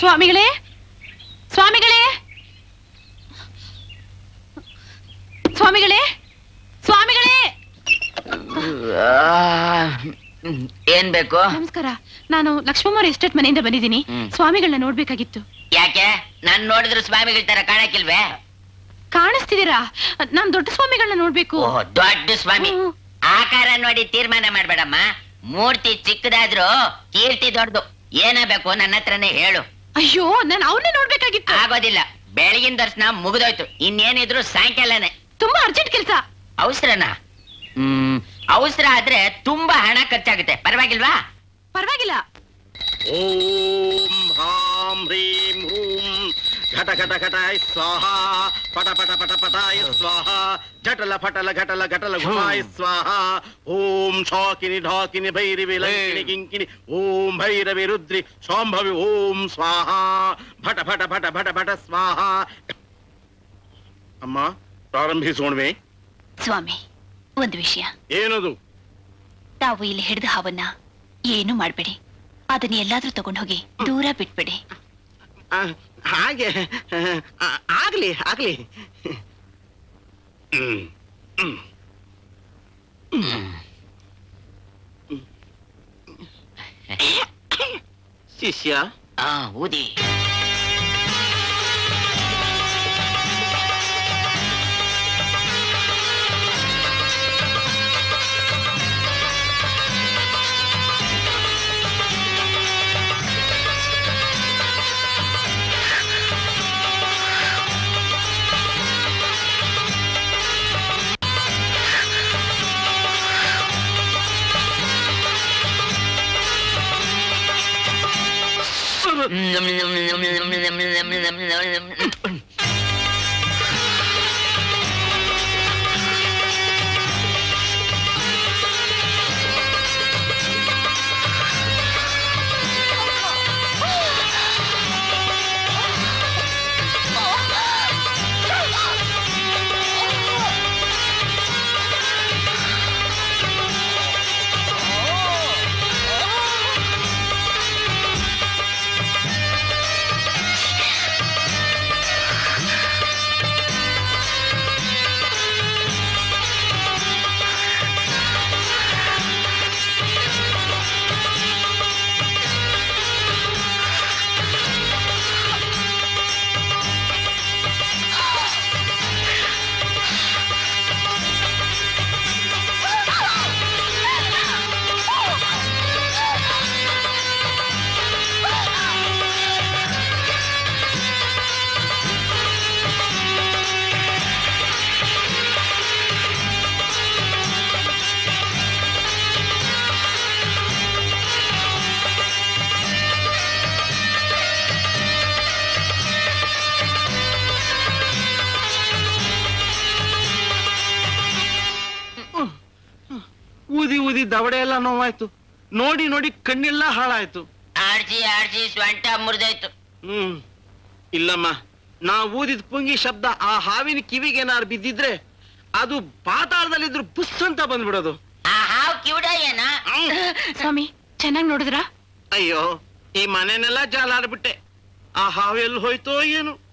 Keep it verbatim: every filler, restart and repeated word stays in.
ಸ್ವಾಮಿಗಳೇ ಸ್ವಾಮಿಗಳೇ ಸ್ವಾಮಿಗಳೇ ಸ್ವಾಮಿಗಳೇ ಏನ್ ಬೇಕು? ನಮಸ್ಕಾರ, ನಾನು ಲಕ್ಷ್ಮಮ್ಮವ್ರ ಎಸ್ಟೇಟ್ ಮನೆಯಿಂದ ಬಂದಿದ್ದೀನಿ. ಸ್ವಾಮಿಗಳನ್ನ ನೋಡ್ಬೇಕಾಗಿತ್ತು. ಯಾಕೆ? ನಾನ್ ನೋಡಿದ್ರು ಸ್ವಾಮಿಗಳ ತರ ಕಾಣಕ್ಕಿಲ್ವೇ? ಕಾಣಿಸ್ತಿದ್ದೀರಾ? ನಾನ್ ದೊಡ್ಡ ಸ್ವಾಮಿಗಳನ್ನ ನೋಡ್ಬೇಕು. ದೊಡ್ಡ ಸ್ವಾಮಿ ಆಕಾರ ನೋಡಿ ತೀರ್ಮಾನ ಮಾಡ್ಬೇಡಮ್ಮ. ಮೂರ್ತಿ ಚಿಕ್ಕದಾದ್ರೂ ಕೀರ್ತಿ ದೊಡ್ಡದು. ಏನಾಗಬೇಕು ನನ್ನ ಹತ್ರನೇ ಹೇಳು. ಅಯ್ಯೋ, ನಾನು ಅವ್ರನ್ನೇ ನೋಡ್ಬೇಕಾಗಿತ್ತು. ಆಗೋದಿಲ್ಲ, ಬೆಳಗಿನ ದರ್ಶನ ಮುಗಿದೋಯ್ತು. ಇನ್ನೇನಿದ್ರು ಸಾಯಂಕಾಲನೇ. ತುಂಬಾ ಅರ್ಜೆಂಟ್ ಕೆಲಸ. ಅವಸರನಾ? ಹ್ಮ್ ಅವಸರ ಆದ್ರೆ ತುಂಬಾ ಹಣ ಖರ್ಚಾಗುತ್ತೆ. ಪರವಾಗಿಲ್ವಾ? ಪರವಾಗಿಲ್ಲ. ಓಂ ಹಾಂ ಹ್ರೀಂ ಹೂಂ ಘಟ ಘಟ ಘಟಾಯ ಸ್ವಾಹ ಪಟ ಪಟ ಪಟ ಪಟಾಯ ಸ್ವಾಹ ಜಟಲ ಫಟಲ ಘಟಲ ಘಟಲ ಘುಮಾಯ ಸ್ವಾಹ ಓಂ ಶಾಕಿನಿ ಢಾಕಿನಿ ಭೈರವಿ ಲಂಕಿನಿ ಕಿಂಕಿನಿ ಓಂ ಭೈರವಿ ರುದ್ರಿ ಶಾಂಭವಿ ಓಂ ಸ್ವಾಹ ಭಟ ಭಟ ಭಟ ಭಟ ಭಟ ಸ್ವಾಹ. ಅಮ್ಮ, ಪ್ರಾರಂಭಿಸೋಣವೇ? ಸ್ವಾಮಿ, ಒಂದು ವಿಷಯ. ಏನದು? ತಾವು ಇಲ್ಲಿ ಹಿಡಿದ ಹಾವನ್ನ ಏನು ಮಾಡ್ಬೇಡಿ. ಅದನ್ನ ಎಲ್ಲಾದ್ರೂ ತಗೊಂಡು ಹೋಗಿ ದೂರ ಬಿಟ್ಬಿಡಿ. ಹಾಗೆ ಆಗ್ಲಿ ಆಗ್ಲಿ. ಶಿಷ್ಯ ಊದಿ. ಊದಿ ಊದಿ ದವಡೆ ಎಲ್ಲ ನೋವಾಯ್ತು. ನೋಡಿ ನೋಡಿ ಕಣ್ಣೆಲ್ಲ ಹಾಳಾಯ್ತು. ಆಡ್ಸಿ ಆಡ್ಸಿ ಸ್ವಂಟ ಮುರಿದಾಯ್ತು. ಹ್ಮ್ ಇಲ್ಲಮ್ಮ, ನಾ ಊದಿದ ಪುಂಗಿ ಶಬ್ದ ಆ ಹಾವಿನ ಕಿವಿಗೆ ಏನಾರು ಬಿದ್ದಿದ್ರೆ ಅದು ಪಾತಾಳದಲ್ಲಿದ್ರು ಬುಸ್ ಅಂತ ಬಂದ್ಬಿಡೋದು. ಆ ಹಾವು ಕಿವಿಡ ಏನ? ಸ್ವಾಮಿ, ಚೆನ್ನಾಗಿ ನೋಡಿದ್ರ? ಅಯ್ಯೋ, ಈ ಮನೆನೆಲ್ಲ ಜಾಲಾಡ್ಬಿಟ್ಟೆ. ಆ ಹಾವು ಎಲ್ಲಿ ಹೋಯ್ತೋ ಏನು.